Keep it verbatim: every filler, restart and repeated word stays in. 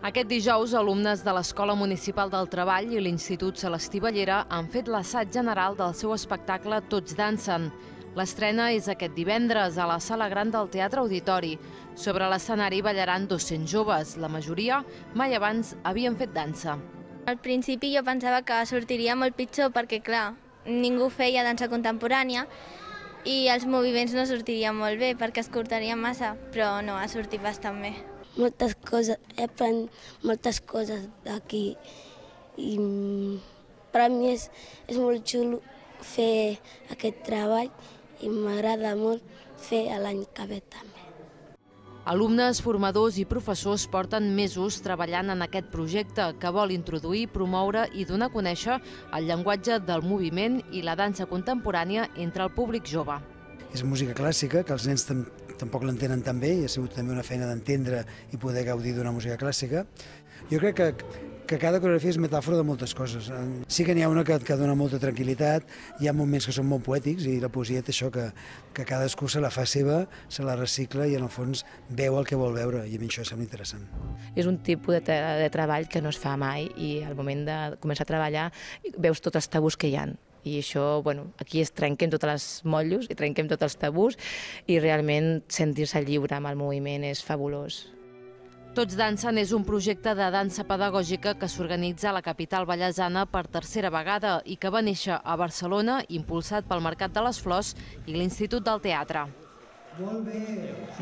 Aquest dijous, alumnes de l'Escola Municipal del Treball i l'Institut Celestí Ballera han fet l'assaig general del seu espectacle Tots dansen. L'estrena és aquest divendres a la Sala Gran del Teatre Auditori. Sobre l'escenari ballaran dos-cents joves, la majoria mai abans havien fet dansa. Al principi jo pensava que sortiria molt pitjor perquè, clar, ningú feia dansa contemporània i els moviments no sortirien molt bé perquè es cortarien massa, però no, ha sortit bastant bé. Moltes coses, he après moltes coses d'aquí i per a mi és, és molt xulo fer aquest treball i m'agrada molt fer l'any que ve també. Alumnes, formadors i professors porten mesos treballant en aquest projecte que vol introduir, promoure i donar a conèixer el llenguatge del moviment i la dansa contemporània entre el públic jove. És música clàssica, que els nens tam tampoc l'entenen tan bé, i ha sigut també una feina d'entendre i poder gaudir d'una música clàssica. Jo crec que, que cada coreografia és metàfora de moltes coses. Sí que n'hi ha una que, que dona molta tranquil·litat, hi ha moments que són molt poètics i la poesia té això, que, que cadascú se la fa seva, se la recicla i en el fons veu el que vol veure, i a mi això sembla interessant. És un tipus de, de treball que no es fa mai i al moment de començar a treballar veus tots els tabús que hi ha. I això, bueno, aquí es trenquen tots els motllos i trenquem tots els tabús i realment sentir-se lliure amb el moviment és fabulós. Tots dansen és un projecte de dansa pedagògica que s'organitza a la capital vallesana per tercera vegada i que va néixer a Barcelona, impulsat pel Mercat de les Flors i l'Institut del Teatre. Molt bé.